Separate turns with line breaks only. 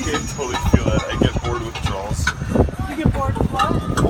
can totally feel that. I get bored with withdrawals.
You get bored with what?